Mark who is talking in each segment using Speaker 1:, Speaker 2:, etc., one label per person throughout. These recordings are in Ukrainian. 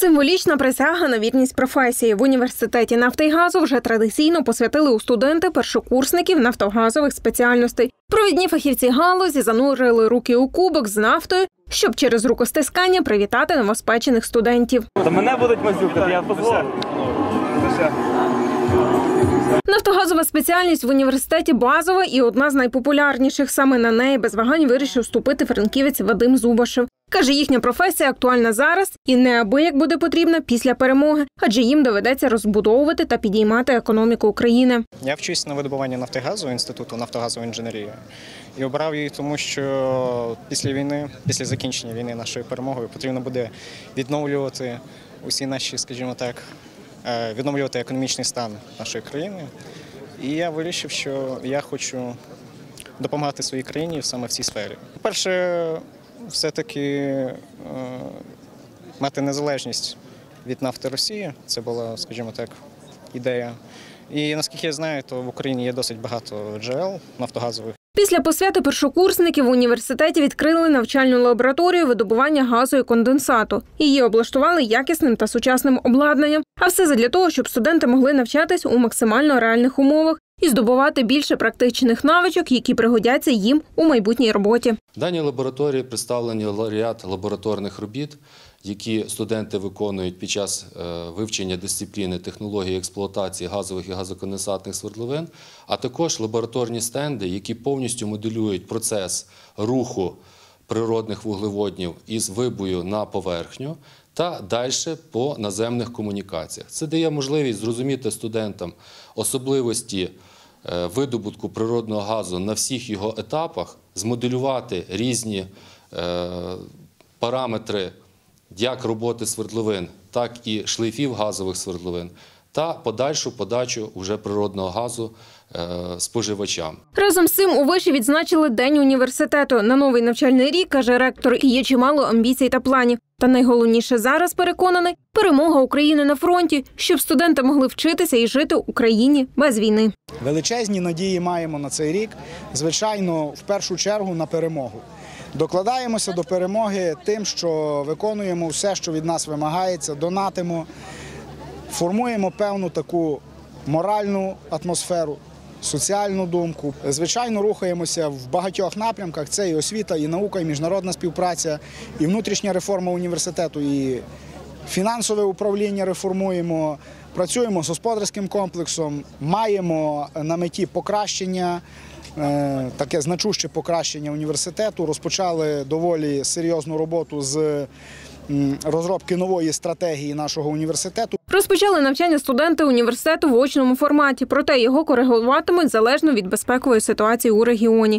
Speaker 1: Символічна присяга на вірність професії. В університеті нафти і газу вже традиційно посвятили у студенти першокурсників нафтогазових спеціальностей. Провідні фахівці галузі занурили руки у кубок з нафтою, щоб через рукостискання привітати новоспечених студентів.
Speaker 2: Та мене будуть мазюкати, я позволю.
Speaker 1: Нафтогазова спеціальність в університеті базова і одна з найпопулярніших. Саме на неї без вагань вирішив вступити франківець Вадим Зубашев. Каже, їхня професія актуальна зараз і неабияк буде потрібна після перемоги, адже їм доведеться розбудовувати та підіймати економіку України.
Speaker 3: Я вчусь на видобуванні нафти і газу Інституту нафтогазової інженерії і обрав її тому, що після війни, після закінчення війни нашою перемогою потрібно буде відновлювати усі наші, скажімо так, відновлювати економічний стан нашої країни. І я вирішив, що я хочу допомагати своїй країні саме в цій сфері. По-перше, все-таки мати незалежність від нафти Росії. Це була, скажімо так, ідея. І наскільки я знаю, то в Україні є досить багато джерел нафтогазових.
Speaker 1: Після посвяти першокурсників в університеті відкрили навчальну лабораторію видобування газу і конденсату. Її облаштували якісним та сучасним обладнанням. А все задля того, щоб студенти могли навчатись у максимально реальних умовах і здобувати більше практичних навичок, які пригодяться їм у майбутній роботі.
Speaker 4: В даній лабораторії представлені ряд лабораторних робіт, які студенти виконують під час вивчення дисципліни технології експлуатації газових і газоконденсатних свердловин, а також лабораторні стенди, які повністю моделюють процес руху природних вуглеводнів із вибою на поверхню та далі по наземних комунікаціях. Це дає можливість зрозуміти студентам особливості видобутку природного газу на всіх його етапах, змоделювати різні параметри як роботи свердловин, так і шлейфів газових свердловин та подальшу подачу вже природного газу споживачам.
Speaker 1: Разом з цим у виші відзначили День університету. На новий навчальний рік, каже ректор, є чимало амбіцій та планів. Та найголовніше зараз, переконаний, перемога України на фронті, щоб студенти могли вчитися і жити в Україні без війни.
Speaker 5: Величезні надії маємо на цей рік, звичайно, в першу чергу на перемогу. Докладаємося до перемоги тим, що виконуємо все, що від нас вимагається, донатимо, формуємо певну таку моральну атмосферу, соціальну думку. Звичайно, рухаємося в багатьох напрямках. Це і освіта, і наука, і міжнародна співпраця, і внутрішня реформа університету, і фінансове управління реформуємо, працюємо з господарським комплексом, маємо на меті покращення, таке значуще покращення університету. Розпочали доволі серйозну роботу з розробки нової стратегії нашого університету.
Speaker 1: Розпочали навчання студенти університету в очному форматі, проте його коригуватимуть залежно від безпекової ситуації у регіоні.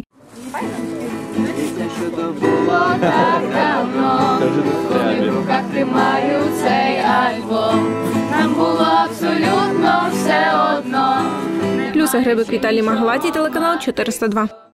Speaker 1: Люся Грибик, Віталій Магалатій, телеканал 402.